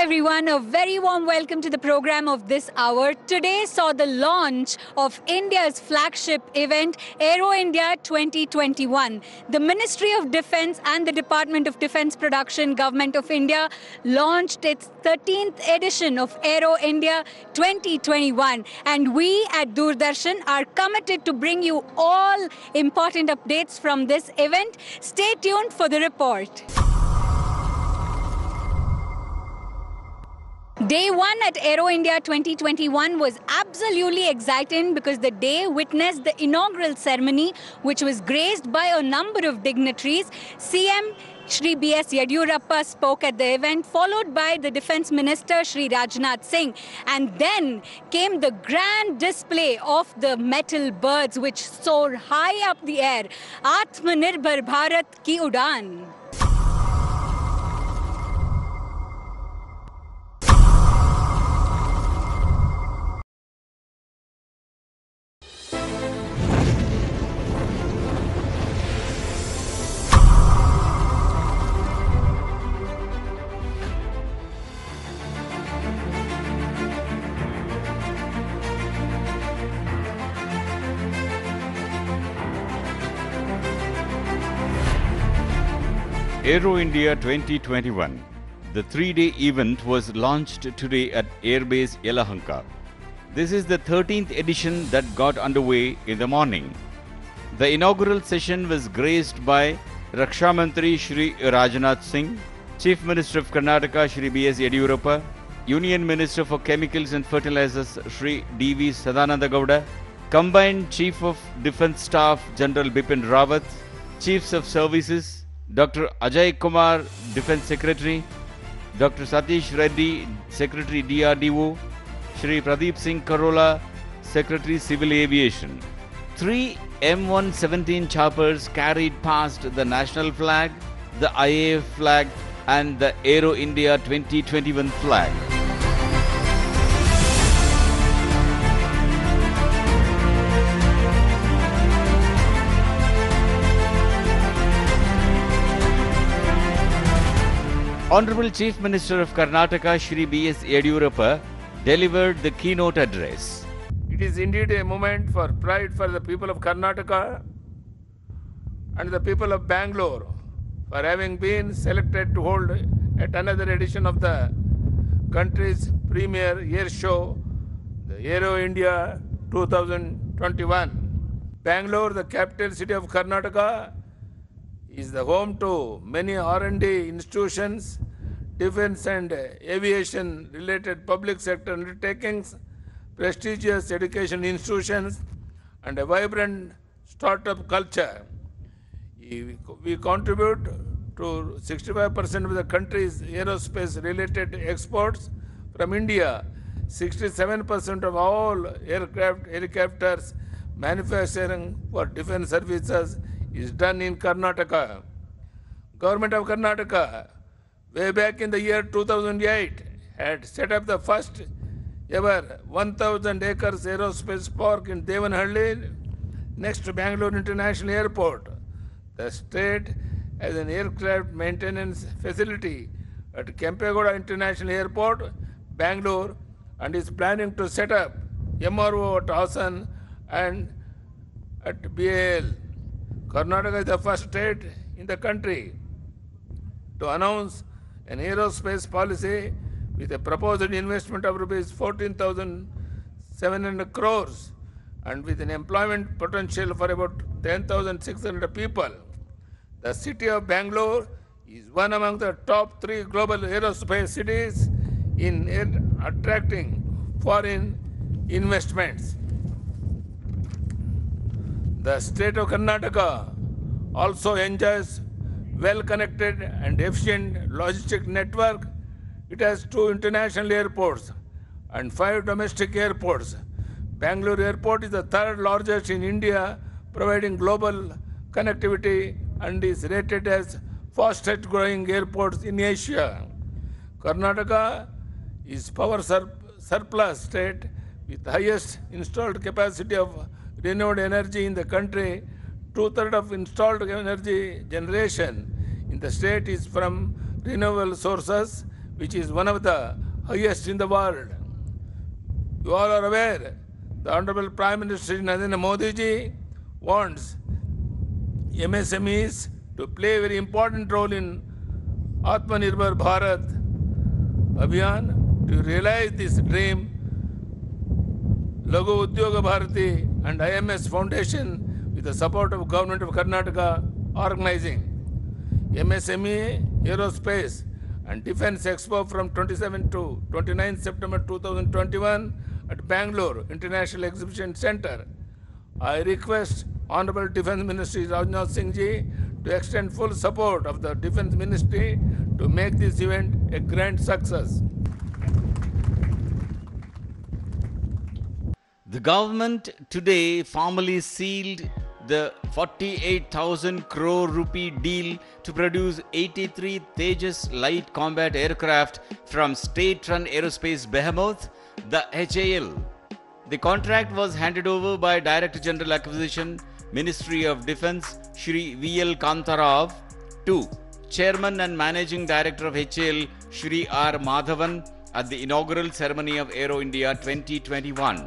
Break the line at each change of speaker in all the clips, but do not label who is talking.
everyone, a very warm welcome to the program of this hour. Today saw the launch of India's flagship event, Aero India 2021. The Ministry of Defence and the Department of Defence Production, Government of India, launched its 13th edition of Aero India 2021. And we at Doordarshan are committed to bring you all important updates from this event. Stay tuned for the report. Day one at Aero India 2021 was absolutely exciting because the day witnessed the inaugural ceremony, which was graced by a number of dignitaries. CM Shri B.S. Yediyurappa spoke at the event, followed by the Defence Minister Shri Rajnath Singh. And then came the grand display of the metal birds which soar high up the air. Atmanirbhar Bharat ki Udaan.
Aero India 2021. The three-day event was launched today at Airbase Yelahanka. This is the 13th edition that got underway in the morning. The inaugural session was graced by Raksha Mantri Shri Rajnath Singh, Chief Minister of Karnataka Shri B.S. Yediyurappa, Union Minister for Chemicals and Fertilizers Shri D.V. Sadananda Gowda, Combined Chief of Defence Staff General Bipin Rawat, Chiefs of Services Dr. Ajay Kumar, Defence Secretary, Dr. Satish Reddy, Secretary DRDO, Shri Pradeep Singh Karola, Secretary Civil Aviation. 3 M117 choppers carried past the national flag, the IAF flag and the Aero India 2021 flag. Honorable Chief Minister of Karnataka Shri B.S. Yediyurappa delivered the keynote address.
It is indeed a moment for pride for the people of Karnataka and the people of Bangalore for having been selected to hold yet another edition of the country's premier air show, the Aero India 2021. Bangalore, the capital city of Karnataka, is the home to many R&D institutions, defense and aviation related public sector undertakings, prestigious education institutions, and a vibrant startup culture. We contribute to 65% of the country's aerospace related exports from India. 67% of all helicopters manufacturing for defense services is done in Karnataka. Government of Karnataka, way back in the year 2008, had set up the first ever 1,000 acres aerospace park in Devanahalli, next to Bangalore International Airport. The state has an aircraft maintenance facility at Kempegowda International Airport, Bangalore, and is planning to set up MRO at Hassan and at BAL. Karnataka is the first state in the country to announce an aerospace policy with a proposed investment of rupees 14,700 crores and with an employment potential for about 10,600 people. The city of Bangalore is one among the top 3 global aerospace cities in attracting foreign investments. The state of Karnataka also enjoys well-connected and efficient logistic network. It has 2 international airports and 5 domestic airports. Bangalore Airport is the 3rd largest in India, providing global connectivity and is rated as fastest growing airports in Asia. Karnataka is power surplus state with highest installed capacity of renewable energy in the country. 2/3 of installed energy generation in the state is from renewable sources, which is one of the highest in the world. You all are aware, the Honorable Prime Minister Narendra Modi ji wants MSMEs to play a very important role in Atmanirbhar Bharat Abhiyan. To realize this dream, Laghu Udyoga Bharati and IMS Foundation, with the support of Government of Karnataka, organizing MSME Aerospace and Defence Expo from 27 to 29 September 2021 at Bangalore International Exhibition Centre. I request Honorable Defence Ministry Rajnath Singh ji to extend full support of the Defence Ministry to make this event a grand success.
The government today formally sealed the 48,000 crore rupee deal to produce 83 Tejas light combat aircraft from state-run aerospace behemoth, the HAL. The contract was handed over by Director General Acquisition, Ministry of Defence, Shri V.L. Kantarao, to Chairman and Managing Director of HAL, Shri R. Madhavan, at the inaugural ceremony of Aero India 2021.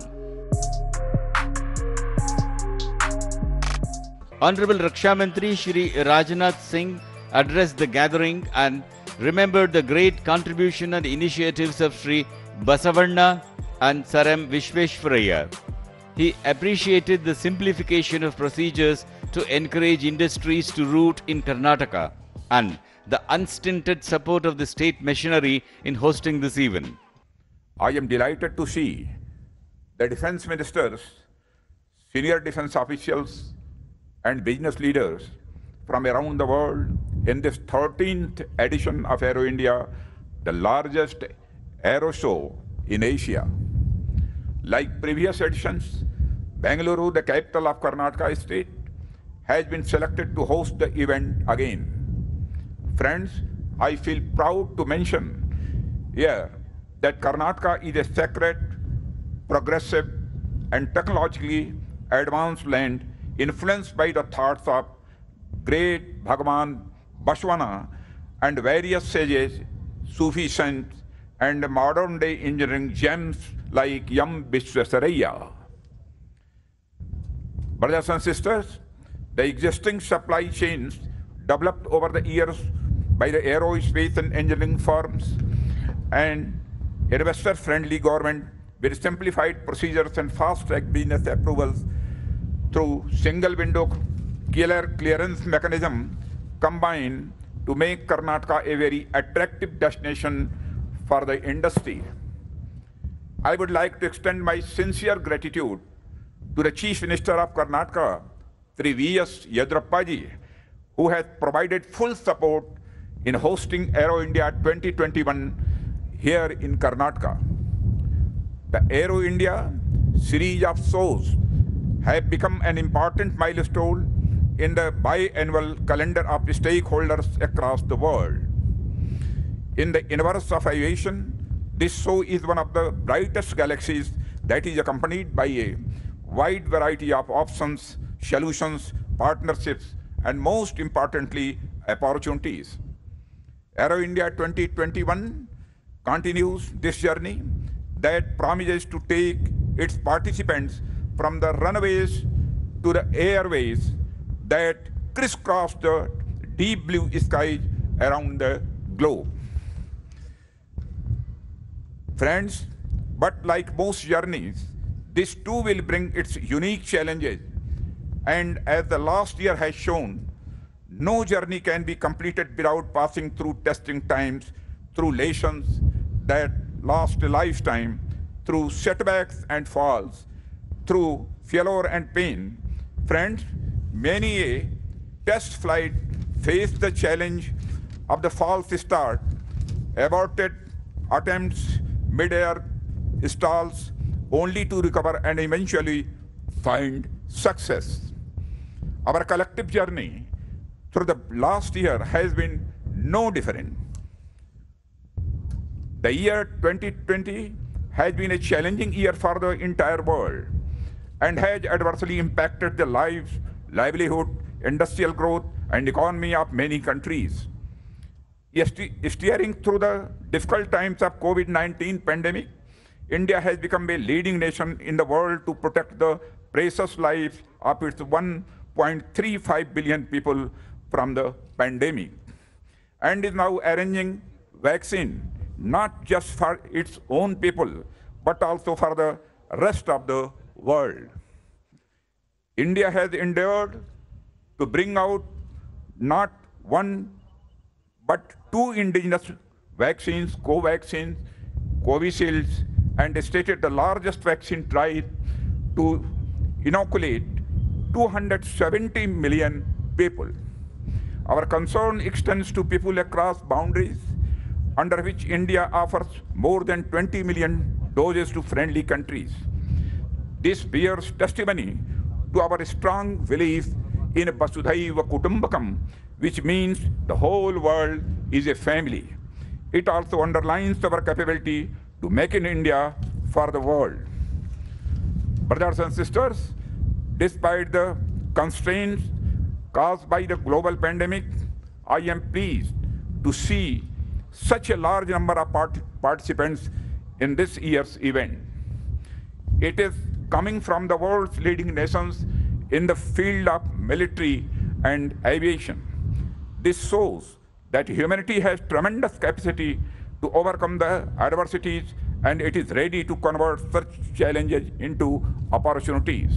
Honorable Raksha Mantri Shri Rajnath Singh addressed the gathering and remembered the great contribution and initiatives of Shri Basavanna and Saram Vishveshwaraya. He appreciated the simplification of procedures to encourage industries to root in Karnataka and the unstinted support of the state machinery in hosting this event.
I am delighted to see the defense ministers, senior defense officials, and business leaders from around the world in this 13th edition of Aero India, the largest aero show in Asia. Like previous editions, Bengaluru, the capital of Karnataka state, has been selected to host the event again. Friends, I feel proud to mention here that Karnataka is a sacred, progressive, and technologically advanced land influenced by the thoughts of great Bhagavan Bashwana and various sages, Sufi saints, and modern-day engineering gems like Yam Vishvesvaraya. Brothers and sisters, the existing supply chains developed over the years by the aerospace and engineering firms and investor-friendly government with simplified procedures and fast-track business approvals through single-window clearance mechanism combine to make Karnataka a very attractive destination for the industry. I would like to extend my sincere gratitude to the Chief Minister of Karnataka, Sri V.S. Yedurappa ji, who has provided full support in hosting Aero India 2021 here in Karnataka. The Aero India series of shows have become an important milestone in the biannual calendar of stakeholders across the world. In the universe of aviation, this show is one of the brightest galaxies that is accompanied by a wide variety of options, solutions, partnerships, and most importantly, opportunities. Aero India 2021 continues this journey that promises to take its participants from the runways to the airways that crisscross the deep blue skies around the globe. Friends, but like most journeys, this too will bring its unique challenges. And as the last year has shown, no journey can be completed without passing through testing times, through lessons that last a lifetime, through setbacks and falls, through failure and pain. Friends, many a test flight faced the challenge of the false start, aborted attempts, mid-air stalls, only to recover and eventually find success. Our collective journey through the last year has been no different. The year 2020 has been a challenging year for the entire world and has adversely impacted the lives, livelihood, industrial growth, and economy of many countries. Steering through the difficult times of COVID-19 pandemic, India has become a leading nation in the world to protect the precious lives of its 1.35 billion people from the pandemic, and is now arranging vaccine not just for its own people, but also for the rest of the world. India has endeavored to bring out not one but two indigenous vaccines, Covaxin, Covishield, and stated the largest vaccine trial to inoculate 270 million people. Our concern extends to people across boundaries, under which India offers more than 20 million doses to friendly countries. This bears testimony to our strong belief in Vasudhaiva Kutumbakam, which means the whole world is a family. It also underlines our capability to make in India for the world. Brothers and sisters, despite the constraints caused by the global pandemic, I am pleased to see such a large number of participants in this year's event. It is coming from the world's leading nations in the field of military and aviation. This shows that humanity has tremendous capacity to overcome the adversities, and it is ready to convert such challenges into opportunities.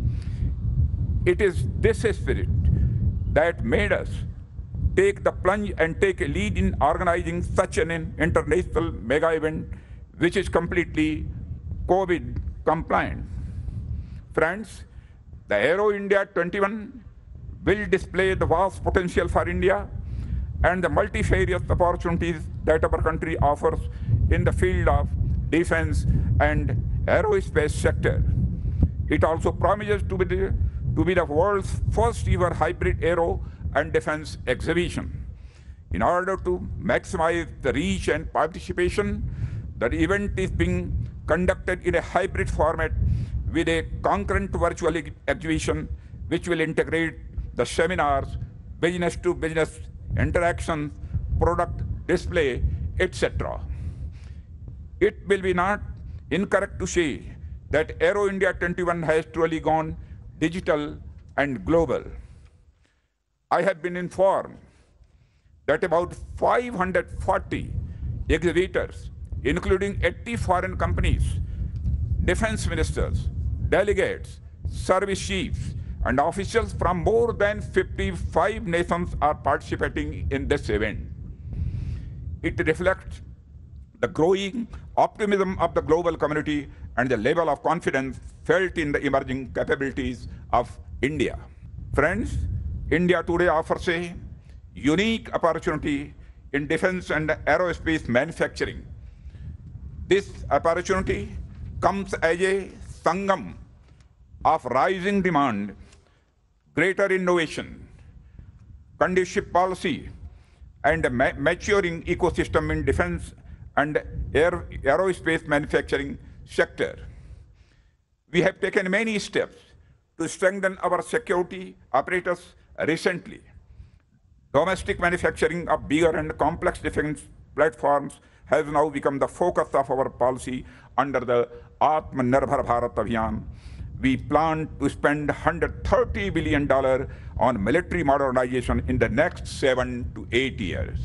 It is this spirit that made us take the plunge and take a lead in organizing such an international mega event, which is completely COVID compliant. Friends, the Aero India 21 will display the vast potential for India and the multifarious opportunities that our country offers in the field of defense and aerospace sector. It also promises to be the world's first ever hybrid aero and defense exhibition. In order to maximize the reach and participation, the event is being conducted in a hybrid format with a concurrent virtual exhibition, which will integrate the seminars, business-to-business interaction, product display, etc. It will be not incorrect to say that Aero India 21 has truly gone digital and global. I have been informed that about 540 exhibitors, including 80 foreign companies, defense ministers, delegates, service chiefs, and officials from more than 55 nations are participating in this event. It reflects the growing optimism of the global community and the level of confidence felt in the emerging capabilities of India. Friends, India today offers a unique opportunity in defense and aerospace manufacturing. This opportunity comes as a sangam of rising demand, greater innovation, conducive policy, and a maturing ecosystem in defense and aerospace manufacturing sector. We have taken many steps to strengthen our security apparatus recently. Domestic manufacturing of bigger and complex defense platforms has now become the focus of our policy under the Atmanirbhar Bharat Abhiyan. We plan to spend $130 billion on military modernization in the next 7 to 8 years.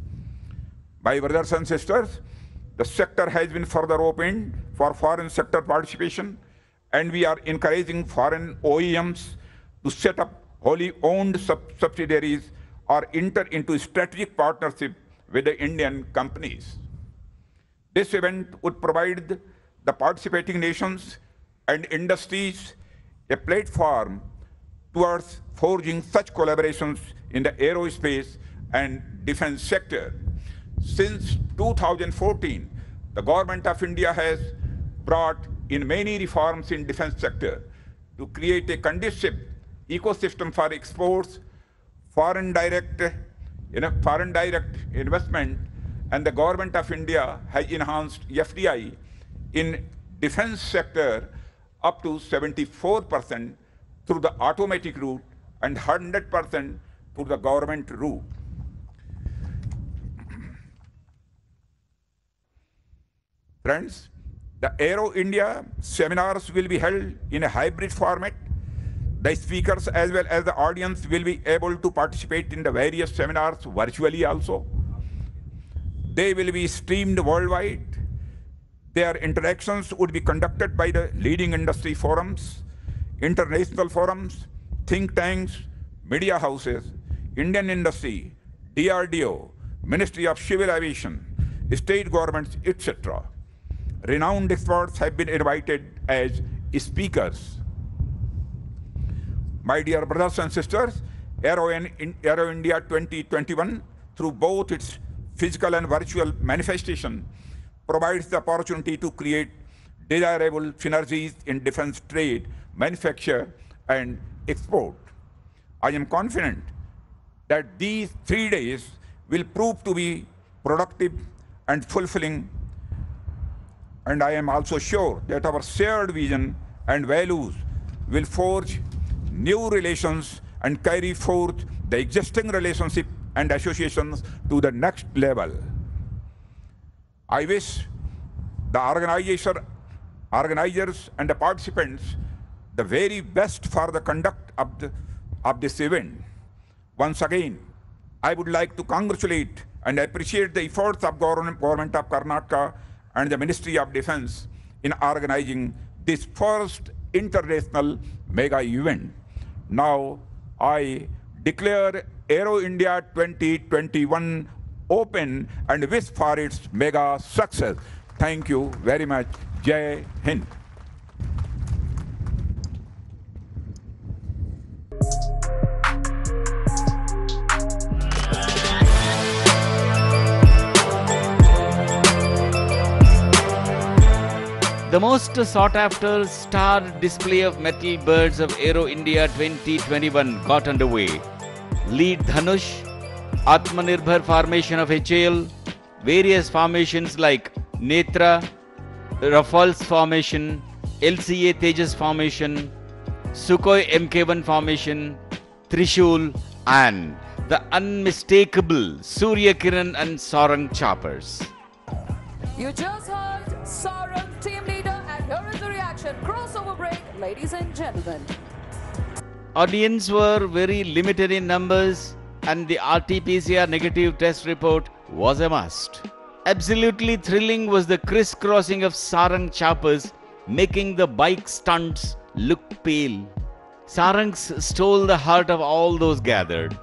My brothers and sisters, the sector has been further opened for foreign sector participation, and we are encouraging foreign OEMs to set up wholly owned subsidiaries or enter into strategic partnership with the Indian companies. This event would provide the participating nations and industries a platform towards forging such collaborations in the aerospace and defense sector. Since 2014, the Government of India has brought in many reforms in defense sector to create a conducive ecosystem for exports, foreign direct investment, and the Government of India has enhanced FDI in defense sector up to 74% through the automatic route and 100% through the government route. Friends, the Aero India seminars will be held in a hybrid format. The speakers as well as the audience will be able to participate in the various seminars virtually also. They will be streamed worldwide. Their interactions would be conducted by the leading industry forums, international forums, think tanks, media houses, Indian industry, DRDO, Ministry of Civil Aviation, state governments, etc. Renowned experts have been invited as speakers. My dear brothers and sisters, Aero India 2021, through both its physical and virtual manifestation, provides the opportunity to create desirable synergies in defense trade, manufacture, and export. I am confident that these 3 days will prove to be productive and fulfilling, and I am also sure that our shared vision and values will forge new relations and carry forth the existing relationship and associations to the next level. I wish the organizers and the participants the very best for the conduct of this event. Once again, I would like to congratulate and appreciate the efforts of Government of Karnataka and the Ministry of Defense in organizing this first international mega event. Now, I declare Aero India 2021 open and wish for its mega success. Thank you very much. Jai Hind.
The most sought-after star display of metal birds of Aero India 2021 got underway. Lead Dhanush, Atmanirbhar formation of HAL, various formations like Netra, Rafale's formation, LCA Tejas formation, Sukhoi Mk1 formation, Trishul, and the unmistakable Surya Kiran and Sarang choppers.
You just heard Sarang, team leader, and here is the reaction. Crossover break, ladies and gentlemen.
Audience were very limited in numbers and the RT-PCR negative test report was a must. Absolutely thrilling was the crisscrossing of Sarang choppers, making the bike stunts look pale. Sarangs stole the heart of all those gathered.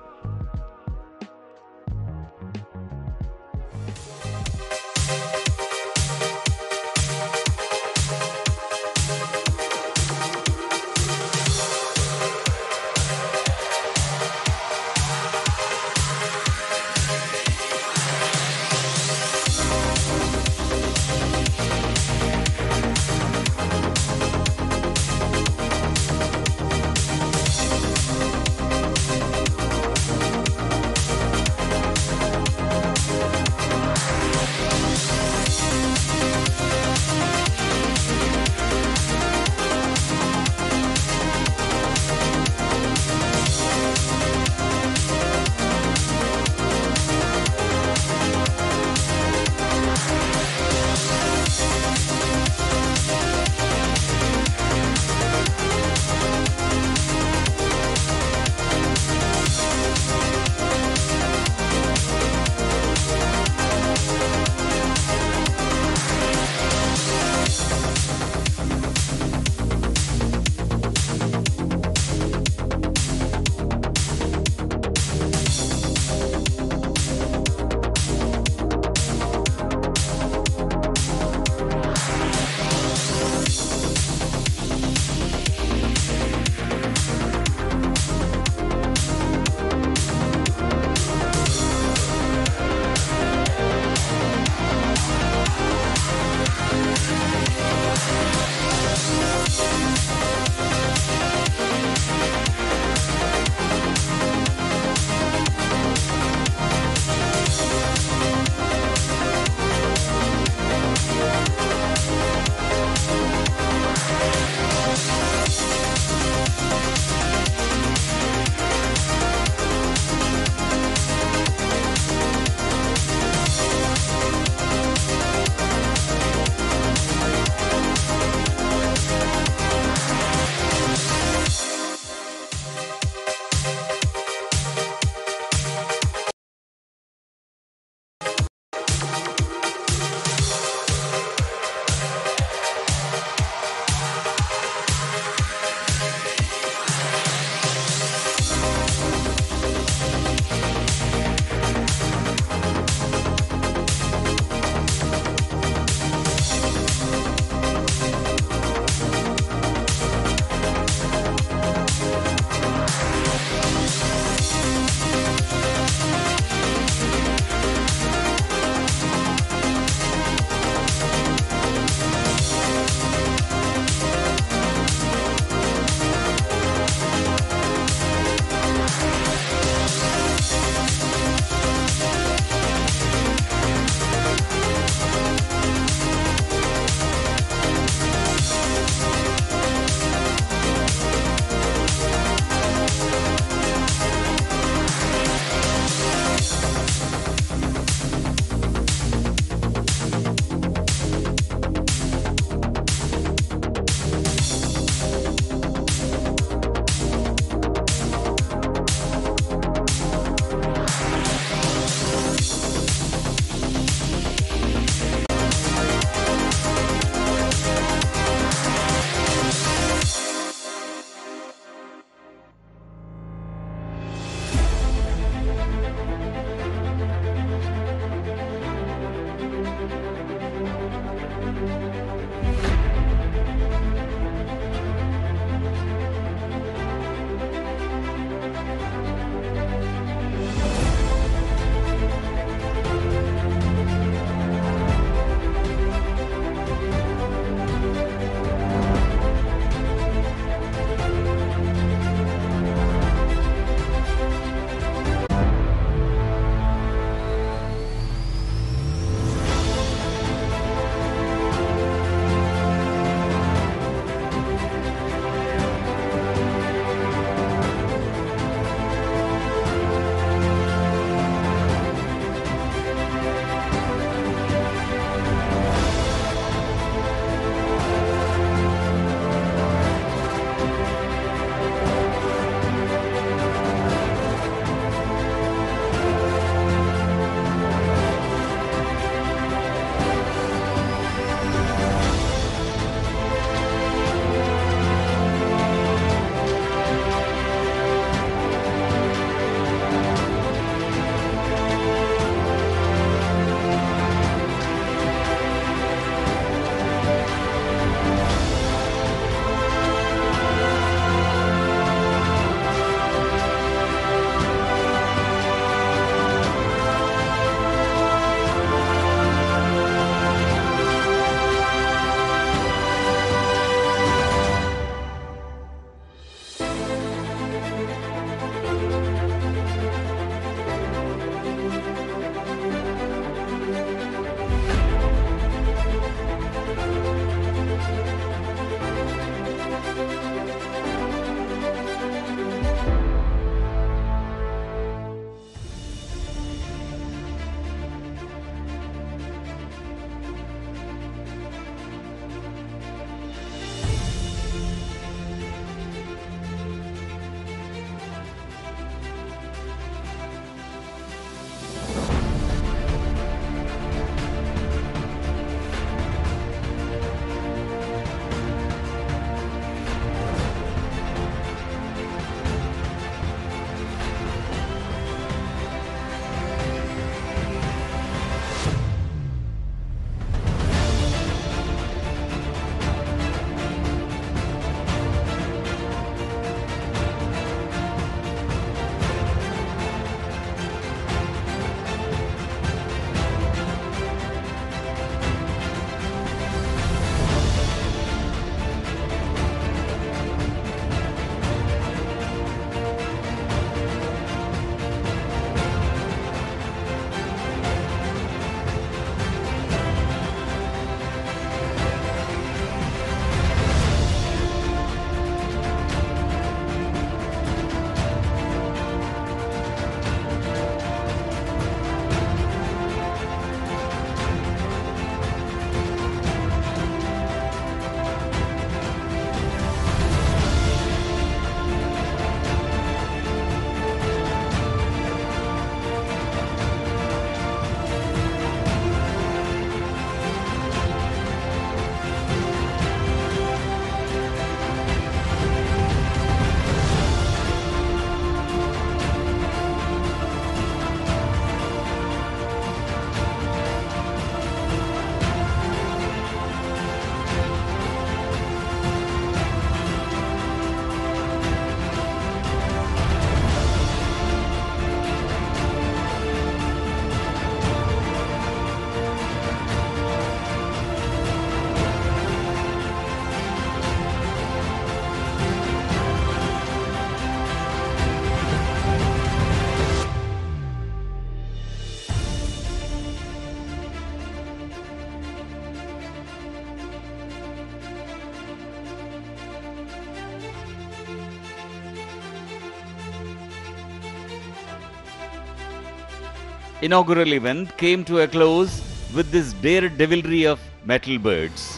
inaugural event came to a close with this daredevilry of metal birds.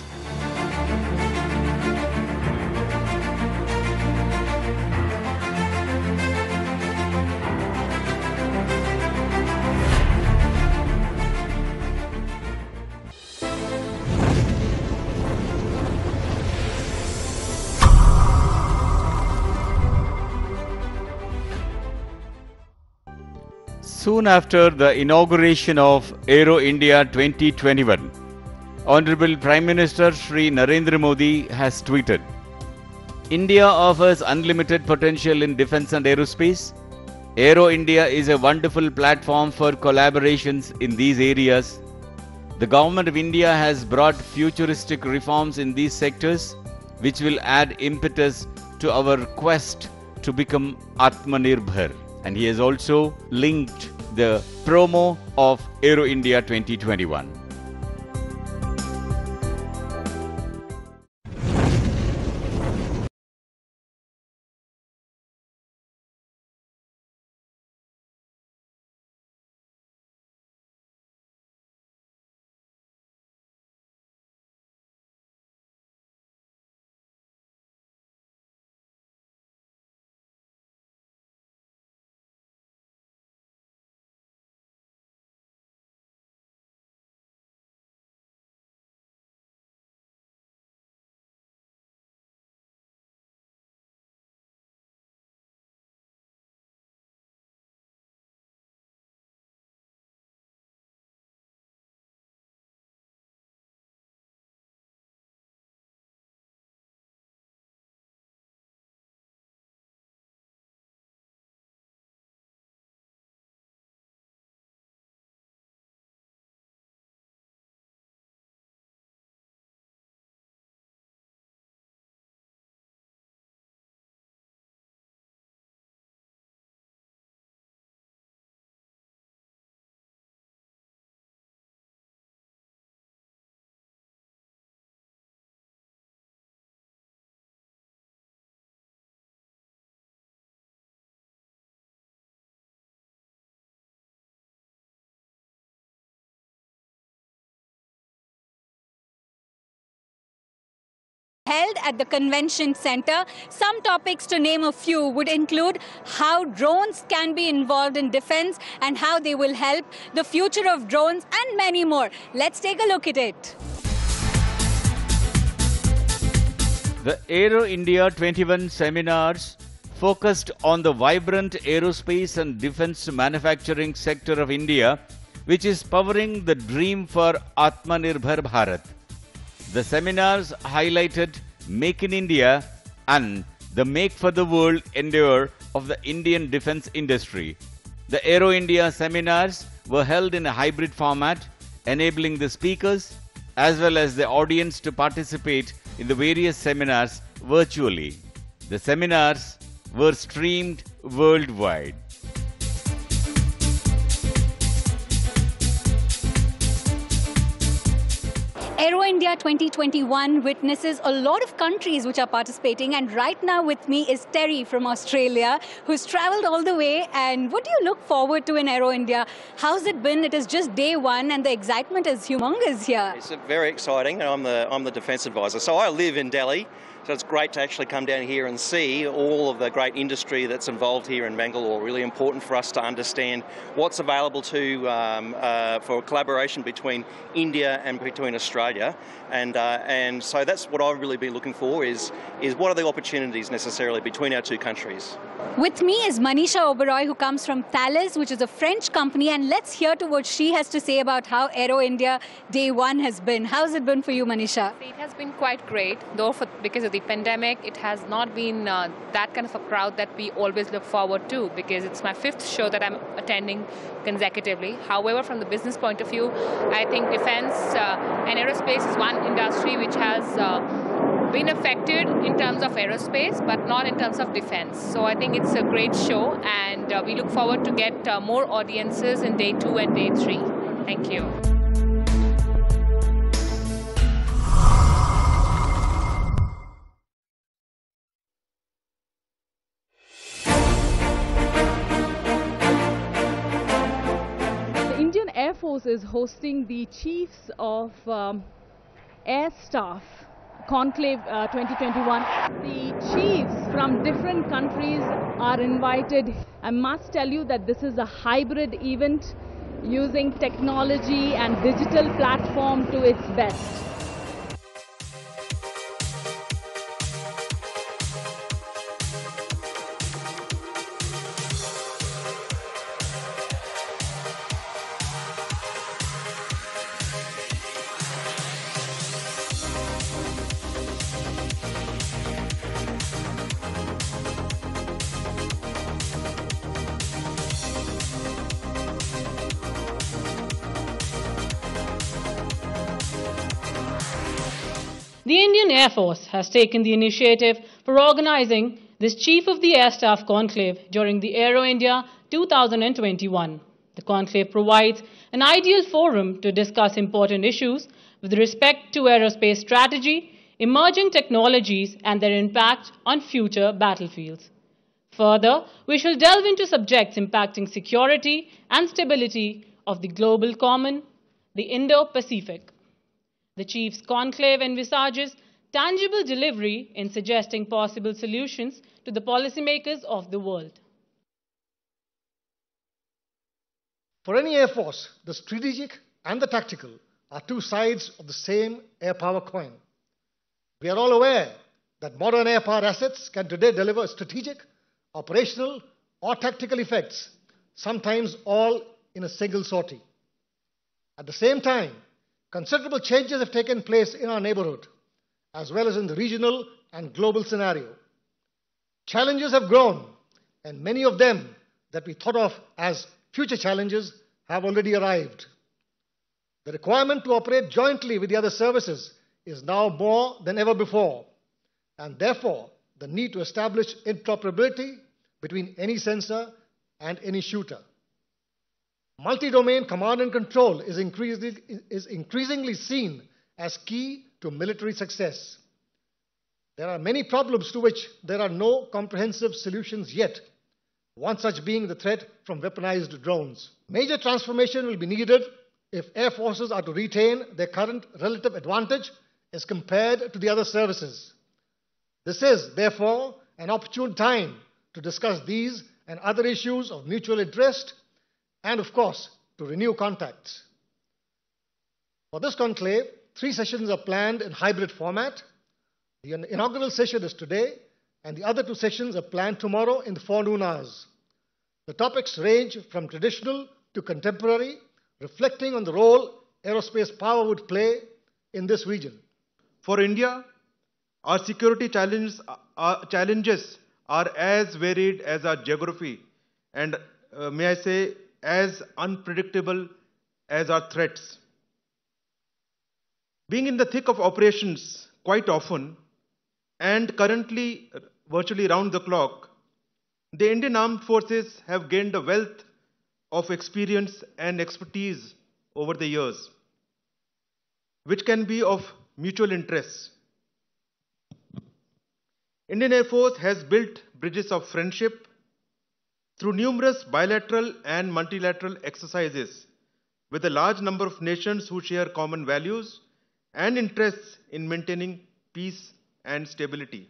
Soon after the inauguration of Aero India 2021, Honorable Prime Minister Shri Narendra Modi has tweeted, India offers unlimited potential in defense and aerospace. Aero India is a wonderful platform for collaborations in these areas. The Government of India has brought futuristic reforms in these sectors, which will add impetus to our quest to become Atmanirbhar. And he has also linked the promo of Aero India 2021.
Held at the convention center. Some topics, to name a few, would include how drones can be involved in defense and how they will help, the future of drones, and many more. Let's take a look at it.
The Aero India 21 seminars focused on the vibrant aerospace and defense manufacturing sector of India, which is powering the dream for Atmanirbhar Bharat. The seminars highlighted Make in India and the Make for the World endeavor of the Indian defense industry. The Aero India seminars were held in a hybrid format, enabling the speakers as well as the audience to participate in the various seminars virtually. The seminars were streamed worldwide.
Aero India 2021 witnesses a lot of countries which are participating, and right now with me is Terry from Australia, who's traveled all the way. And what do you look forward to in Aero India? How's it been? It is just day one and the excitement is humongous here.
It's very exciting, and I'm the defence advisor. So I live in Delhi, so it's great to actually come down here and see all of the great industry that's involved here in Bangalore. Really important for us to understand what's available for collaboration between India and between Australia, and so that's what I've really been looking for is what are the opportunities necessarily between our two countries.
With me is Manisha Oberoi, who comes from Thales, which is a French company, and let's hear to what she has to say about how Aero India Day 1 has been. How's it been for you, Manisha?
It has been quite great, though because of the pandemic, it has not been that kind of a crowd that we always look forward to, because it's my 5th show that I'm attending consecutively. However, from the business point of view, I think defense and aerospace is one industry which has been affected in terms of aerospace, but not in terms of defense. So I think it's a great show, and we look forward to get more audiences in Day 2 and Day 3. Thank you.
The Air Force is hosting the Chiefs of Air Staff Conclave 2021. The chiefs from different countries are invited. I must tell you that this is a hybrid event using technology and digital platform to its best.
The Indian Air Force has taken the initiative for organizing this Chief of the Air Staff Conclave during the Aero India 2021. The conclave provides an ideal forum to discuss important issues with respect to aerospace strategy, emerging technologies and their impact on future battlefields. Further, we shall delve into subjects impacting security and stability of the global common, the Indo-Pacific. The Chiefs Conclave envisages tangible delivery in suggesting possible solutions to the policymakers of the world.
For any air force, the strategic and the tactical are two sides of the same air power coin. We are all aware that modern air power assets can today deliver strategic, operational, or tactical effects, sometimes all in a single sortie. At the same time, considerable changes have taken place in our neighborhood, as well as in the regional and global scenario. Challenges have grown, and many of them that we thought of as future challenges have already arrived. The requirement to operate jointly with the other services is now more than ever before, and therefore the need to establish interoperability between any sensor and any shooter. Multi-domain command and control is increasingly seen as key to military success. There are many problems to which there are no comprehensive solutions yet, one such being the threat from weaponized drones. Major transformation will be needed if air forces are to retain their current relative advantage as compared to the other services. This is, therefore, an opportune time to discuss these and other issues of mutual interest and, of course, to renew contacts. For this conclave, 3 sessions are planned in hybrid format. The inaugural session is today, and the other 2 sessions are planned tomorrow in the forenoon hours. The topics range from traditional to contemporary, reflecting on the role aerospace power would play in this region.
For India, our security challenges are as varied as our geography and, may I say, as unpredictable as our threats. Being in the thick of operations quite often and currently virtually round the clock, the Indian Armed Forces have gained a wealth of experience and expertise over the years, which can be of mutual interest. Indian Air Force has built bridges of friendship through numerous bilateral and multilateral exercises with a large number of nations who share common values and interests in maintaining peace and stability.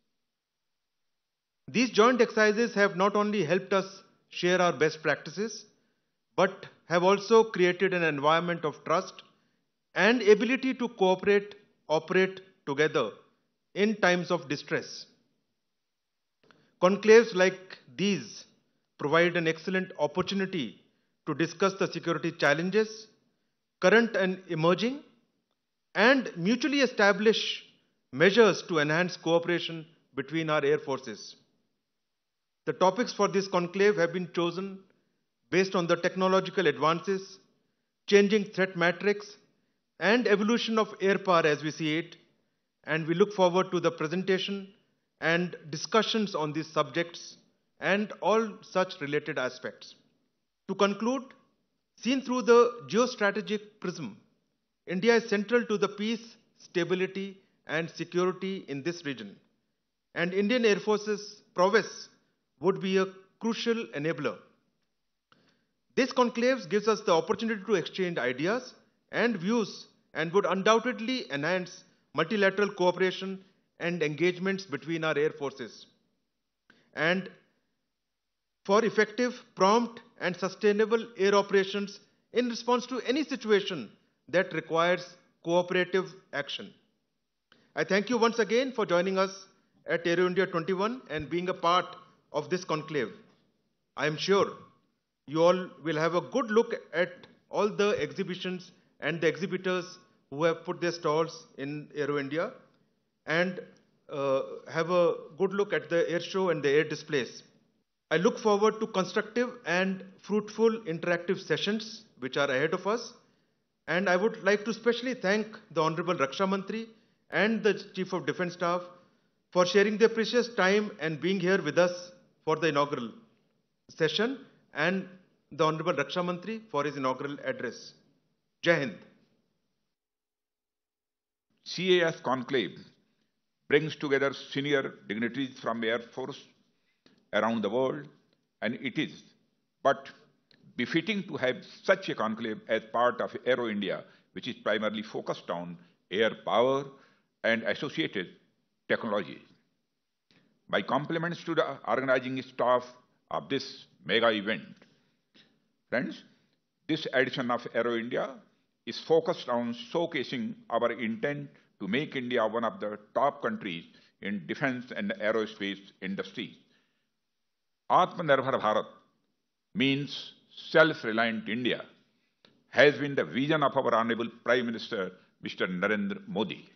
These joint exercises have not only helped us share our best practices, but have also created an environment of trust and ability to operate together in times of distress. Conclaves like these provide an excellent opportunity to discuss the security challenges, current and emerging, and mutually establish measures to enhance cooperation between our air forces. The topics for this conclave have been chosen based on the technological advances, changing threat matrix, and evolution of air power as we see it, and we look forward to the presentation and discussions on these subjects and all such related aspects. To conclude, seen through the geostrategic prism, India is central to the peace, stability, and security in this region, and Indian Air Force's prowess would be a crucial enabler. This This conclave gives us the opportunity to exchange ideas and views and would undoubtedly enhance multilateral cooperation and engagements between our air forces. And for effective, prompt, and sustainable air operations in response to any situation that requires cooperative action. I thank you once again for joining us at Aero India 21 and being a part of this conclave. I am sure you all will have a good look at all the exhibitions and the exhibitors who have put their stalls in Aero India, and have a good look at the air show and the air displays. I look forward to constructive and fruitful interactive sessions which are ahead of us, and I would like to specially thank the Honorable Raksha Mantri and the Chief of Defence Staff for sharing their precious time and being here with us for the inaugural session, and the Honorable Raksha Mantri for his inaugural address. Jai Hind.
CAS Conclave brings together senior dignitaries from Air Force around the world, and it is but befitting to have such a conclave as part of Aero India, which is primarily focused on air power and associated technologies. My compliments to the organizing staff of this mega event. Friends, this edition of Aero India is focused on showcasing our intent to make India one of the top countries in defense and aerospace industries. Atmanirbhar Bharat means self-reliant India, has been the vision of our Honorable Prime Minister, Mr. Narendra Modi.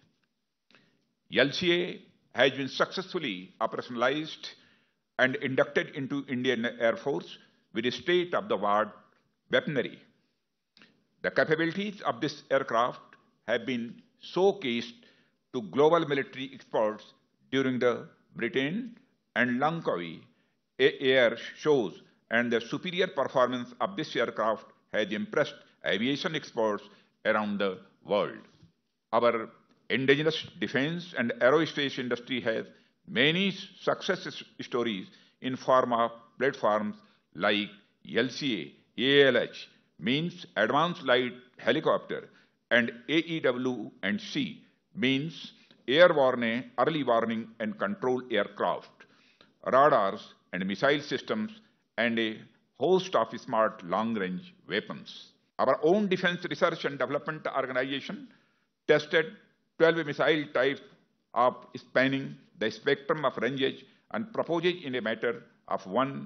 LCA has been successfully operationalized and inducted into Indian Air Force with a state-of-the-art weaponry. The capabilities of this aircraft have been showcased to global military experts during the Britain and Langkawi air shows, and the superior performance of this aircraft has impressed aviation experts around the world. Our indigenous defense and aerospace industry has many success stories in form of platforms like LCA, ALH, means Advanced Light Helicopter, and AEW&C, means Airborne Early Warning and Control Aircraft, radars and missile systems, and a host of smart long-range weapons. Our own Defense Research and Development Organization tested 12 missile types of spanning the spectrum of ranges and proposed in a matter of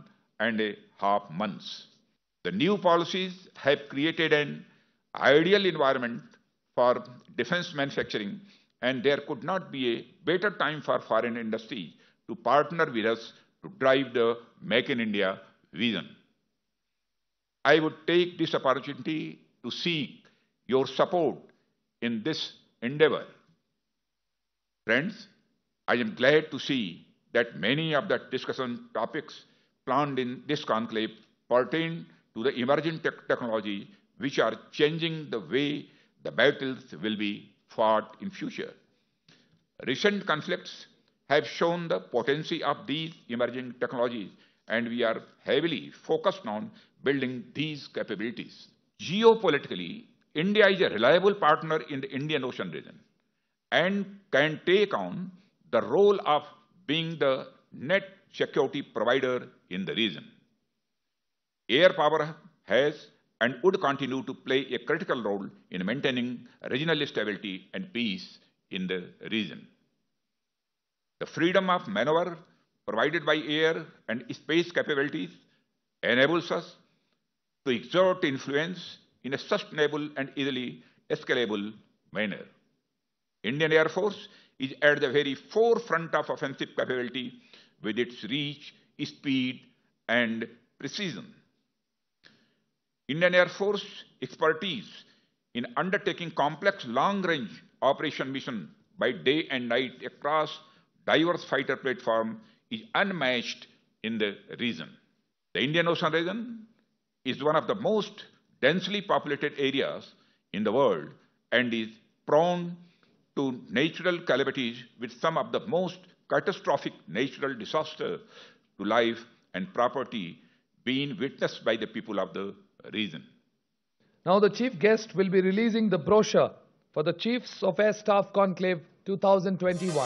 1.5 months. The new policies have created an ideal environment for defense manufacturing, and there could not be a better time for foreign industry to partner with us to drive the Make in India vision. I would take this opportunity to seek your support in this endeavor. Friends, I am glad to see that many of the discussion topics planned in this conclave pertain to the emerging technology which are changing the way the battles will be fought in future. Recent conflicts have shown the potency of these emerging technologies, and we are heavily focused on building these capabilities. Geopolitically, India is a reliable partner in the Indian Ocean region and can take on the role of being the net security provider in the region. Air power has and would continue to play a critical role in maintaining regional stability and peace in the region. The freedom of maneuver provided by air and space capabilities enables us to exert influence in a sustainable and easily escalable manner. Indian Air Force is at the very forefront of offensive capability with its reach, speed, and precision. Indian Air Force expertise in undertaking complex long-range operation mission by day and night across diverse fighter platforms is unmatched in the region. The Indian Ocean region is one of the most densely populated areas in the world and is prone to natural calamities with some of the most catastrophic natural disasters to life and property being witnessed by the people of the reason.
Now the chief guest will be releasing the brochure for the Chiefs of Air Staff Conclave 2021.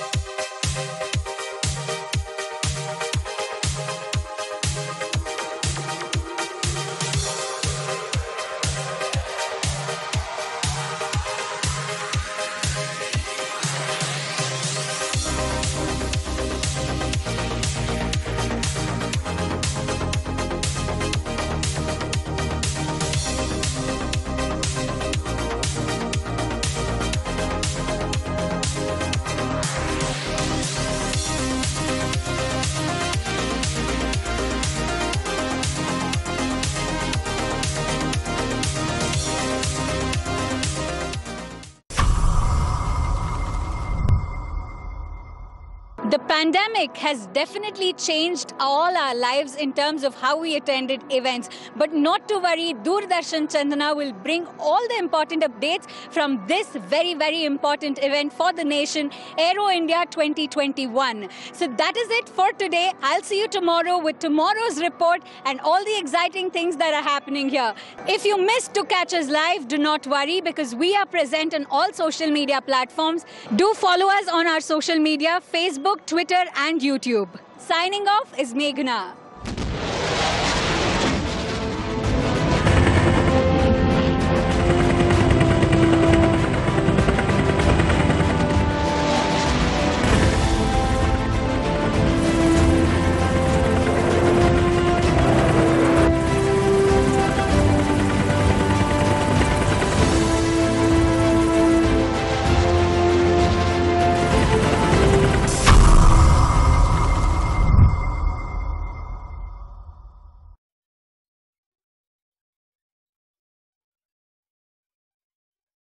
The pandemic has definitely changed all our lives in terms of how we attended events. But not to worry, Doordarshan Chandana will bring all the important updates from this very, very important event for the nation, Aero India 2021. So that is it for today. I'll see you tomorrow with tomorrow's report and all the exciting things that are happening here. If you missed to catch us live, do not worry because we are present on all social media platforms. Do follow us on our social media, Facebook, Twitter and YouTube. Signing off is Meghna.